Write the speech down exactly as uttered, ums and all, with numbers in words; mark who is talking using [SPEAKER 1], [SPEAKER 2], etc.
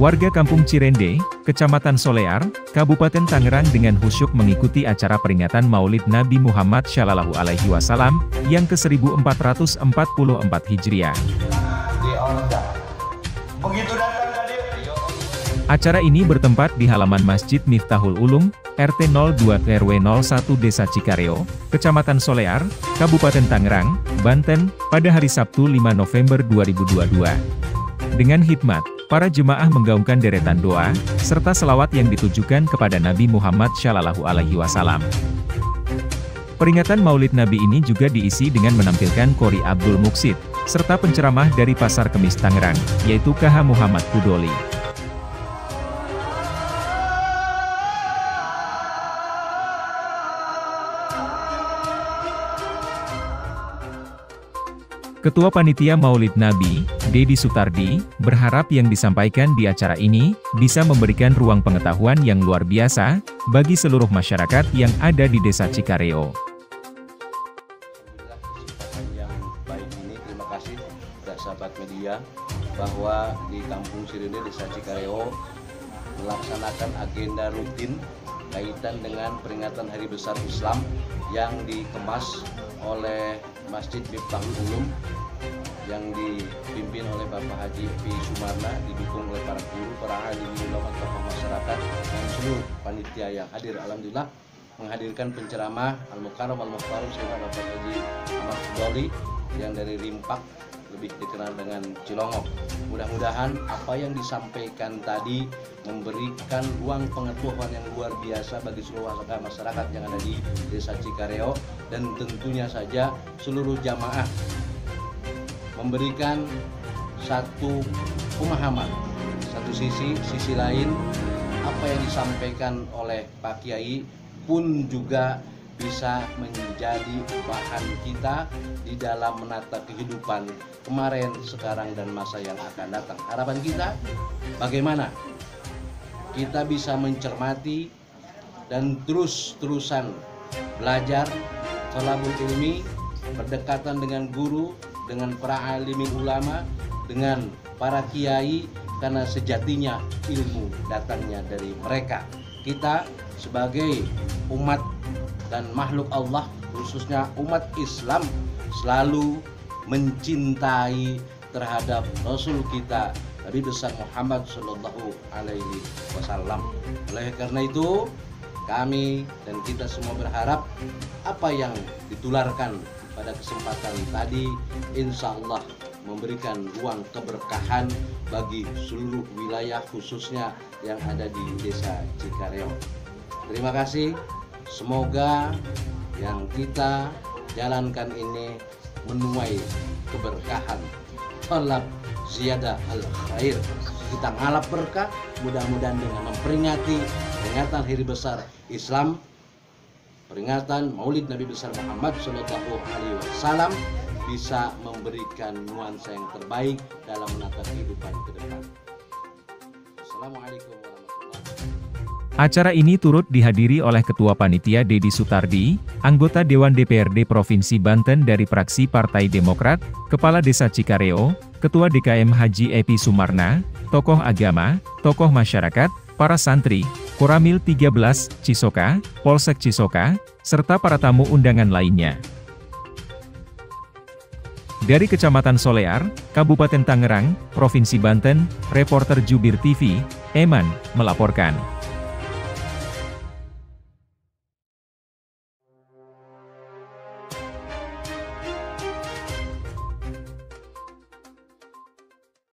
[SPEAKER 1] Warga Kampung Cirende, Kecamatan Solear, Kabupaten Tangerang dengan khusyuk mengikuti acara peringatan Maulid Nabi Muhammad Shallallahu Alaihi Wasallam yang ke seribu empat ratus empat puluh empat Hijriah. Acara ini bertempat di halaman Masjid Miftahul Ulum, R T nol dua R W nol satu Desa Cikareo, Kecamatan Solear, Kabupaten Tangerang, Banten, pada hari Sabtu lima November dua ribu dua puluh dua. Dengan hikmat, para jemaah menggaungkan deretan doa, serta selawat yang ditujukan kepada Nabi Muhammad Shallallahu Alaihi Wasallam. Peringatan Maulid Nabi ini juga diisi dengan menampilkan Qori Abdul Muksid, serta penceramah dari Pasar Kemis Tangerang, yaitu K H Muhammad Kudoli. Ketua Panitia Maulid Nabi, Dedi Sutardi, berharap yang disampaikan di acara ini, bisa memberikan ruang pengetahuan yang luar biasa, bagi seluruh masyarakat yang ada di Desa Cikareo.
[SPEAKER 2] Alhamdulillah, kesempatan yang baik ini, terima kasih kepada sahabat media, bahwa di Kampung Cirende, Desa Cikareo, melaksanakan agenda rutin kaitan dengan peringatan Hari Besar Islam yang dikemas oleh Masjid Miftahul Ulum yang dipimpin oleh Bapak Haji P. Sumarna, didukung oleh para guru, para ahli ulama, tokoh masyarakat, dan seluruh panitia yang hadir. Alhamdulillah menghadirkan penceramah Al-Mukarram Al-Mukhtaram Sayyidina Bapak Haji Ahmad Kudoli yang dari Rimpak, lebih dikenal dengan Cilongok. Mudah-mudahan apa yang disampaikan tadi memberikan ruang pengetahuan yang luar biasa bagi seluruh masyarakat yang ada di Desa Cikareo, dan tentunya saja seluruh jamaah memberikan satu pemahaman. Satu sisi, sisi lain apa yang disampaikan oleh Pak Kiai pun juga bisa menjadi bahan kita di dalam menata kehidupan kemarin, sekarang, dan masa yang akan datang. Harapan kita bagaimana kita bisa mencermati dan terus-terusan belajar, thalabul ilmi, berdekatan dengan guru, dengan para alimin ulama, dengan para kiai, karena sejatinya ilmu datangnya dari mereka. Kita sebagai umat dan makhluk Allah, khususnya umat Islam, selalu mencintai terhadap Rasul kita Nabi besar Muhammad Shallallahu Alaihi Wasallam. Oleh karena itu, kami dan kita semua berharap apa yang ditularkan pada kesempatan tadi, insya Allah memberikan ruang keberkahan bagi seluruh wilayah, khususnya yang ada di Desa Cikareo. Terima kasih. Semoga yang kita jalankan ini menuai keberkahan. Talab ziyadah al-khair. Kita ngalap berkah, mudah-mudahan dengan memperingati peringatan Hari Besar Islam, peringatan Maulid Nabi besar Muhammad Shallallahu Alaihi Wasallam, bisa memberikan nuansa yang terbaik dalam menata kehidupan ke depan. Assalamualaikum warahmatullahi wabarakatuh.
[SPEAKER 1] Acara ini turut dihadiri oleh Ketua Panitia Dedi Sutardi, anggota Dewan D P R D Provinsi Banten dari fraksi Partai Demokrat, Kepala Desa Cikareo, Ketua D K M Haji Epi Sumarna, tokoh agama, tokoh masyarakat, para santri, Koramil tiga belas, Cisoka, Polsek Cisoka, serta para tamu undangan lainnya. Dari Kecamatan Solear, Kabupaten Tangerang, Provinsi Banten, reporter Jubir T V, Eman, melaporkan.